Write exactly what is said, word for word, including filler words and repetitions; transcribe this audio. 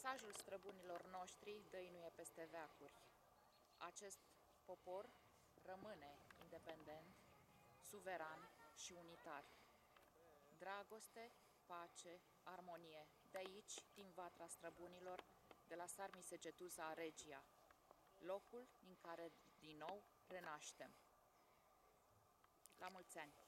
Mesajul străbunilor noștri dăinuie peste veacuri. Acest popor rămâne independent, suveran și unitar. Dragoste, pace, armonie, de aici, din vatra străbunilor, de la Sarmisegetusa Regia, locul din care din nou renaștem. La mulți ani!